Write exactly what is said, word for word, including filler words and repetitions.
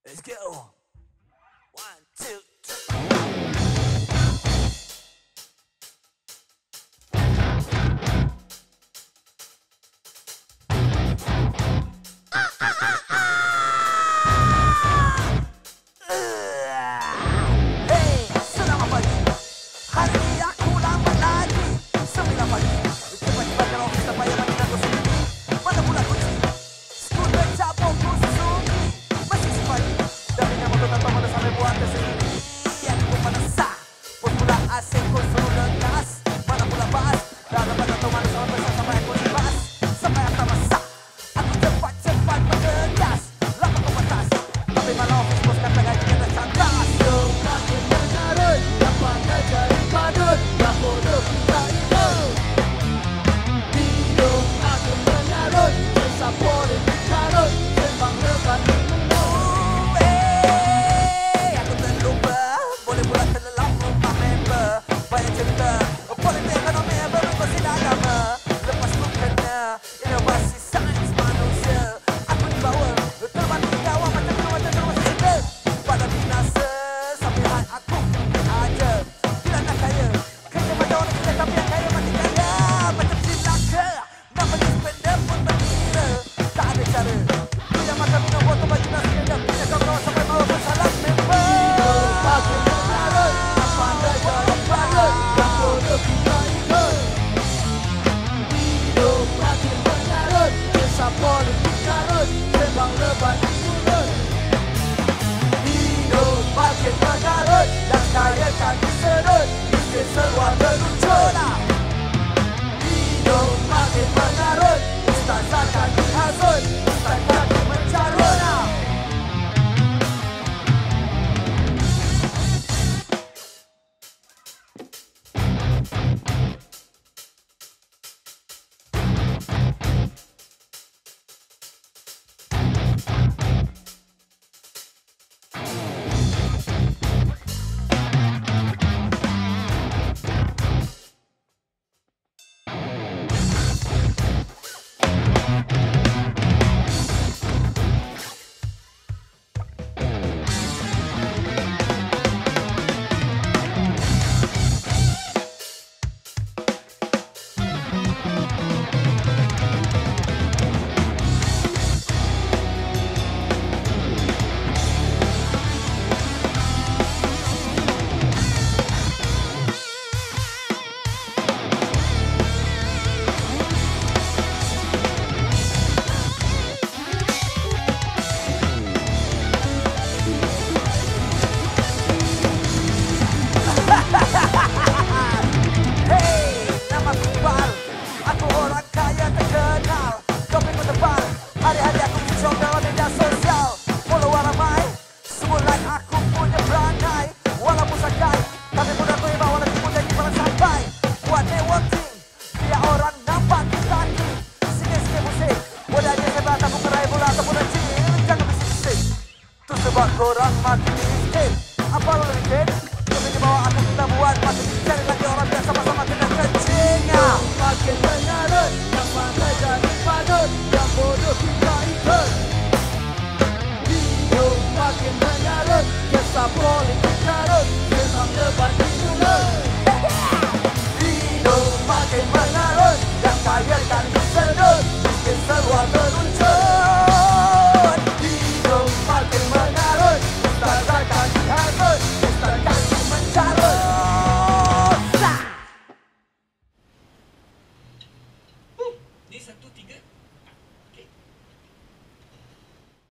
Let's go. One, two, three. Hey, selamat pagi. Hari ini aku lambat lagi. Sembilan pagi. Cepat-cepat ke ofis tak payah lagi nak sendiri. Mana pula kunci? Skuter cabut ku sunyi. Masih si pagi. Dah dengan motor tak tahu mana sampai buat tersendiri. Aku pun panas. Pun pula asing ku suruh legas. Mana pula bas. Dah dapat tak tahu mana sampai besar sampai aku libas. Sampai atas masak. Aku cepat-cepat bergegas. Lapar ke batas. Tapi malah ofis bos kata gajinya dah cantas. Makin mengarut, dapat cari padut, dah bodoh kita ikut. Hidup makin mengarut, desah politik karut, sembang lebat menurut. Hey, aku terlupa. Boleh pula terlelap rumah member. Banyak cerita. Politik ekonomi berubah sinar agama. Lepas tu kena inovasi sains manusia. Aku dibawa terbanding kawan macam tu macam tu macam cerita. Pada binasa sampai hak aku aja. Bila nak kaya, kaya macam orang kaya tapi yang kaya mati kaya. Macam cilaka, nak pergi spender pun bergila. Tak ada cara. Tu yang makan minum botol baju nasi kejap. Punya kawan-kawan sampai bawa bersalam member. Makin mengarut, pandai cari padut, dah bodoh kita ikut. Hidup makin mengarut, desah politik karut, sembang lebat menurut. Hidup makin mengarut dan kaya kaki sedut. Miskin seluar terluncur. Hidup makin mengarut, Ustazah kaki hasut, ustaz kaki mencarut. Hey, nama Iqbal. Aku orang kaya terkenal. Topikku tebal. Hari-hari aku kicau dalam media sosial. Follower ramai. Semua like aku punya perangai. Walaupun sakai, tapi pun aku hebat walau aku jadi barang sampai. Buat networking, biar orang nampak kita ni. Sikit-sikit musik. Boleh aja hebat aku kerai bola ataupun nanti. Jangan bisik-bisik. Tu sebab korang makin miskin. Apa lo mikir? Kami di bawah akan kita buat makin cari lagi orang biasa sama-sama kena kencingnya. makin mengarut, yang pandai cari padut, yang bodoh kita ikut. Hidup makin mengarut, kisah politik karut, sembang lebat menurut. Hidup makin mengarut dan kaya kan disedut. Miskin seluar terluncur. Hidup makin mengarut, ustazah kaki hasut, ustaz kaki mencarut. Sah! Ni satu, tiga.